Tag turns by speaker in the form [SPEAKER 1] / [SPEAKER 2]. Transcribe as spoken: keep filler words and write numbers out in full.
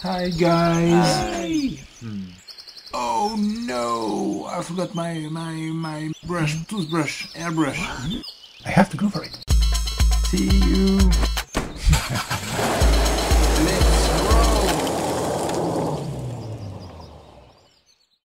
[SPEAKER 1] Hi guys.
[SPEAKER 2] Hi.
[SPEAKER 1] Hmm. Oh no! I forgot my my my brush, toothbrush, airbrush.
[SPEAKER 2] I have to go for it.
[SPEAKER 1] See you.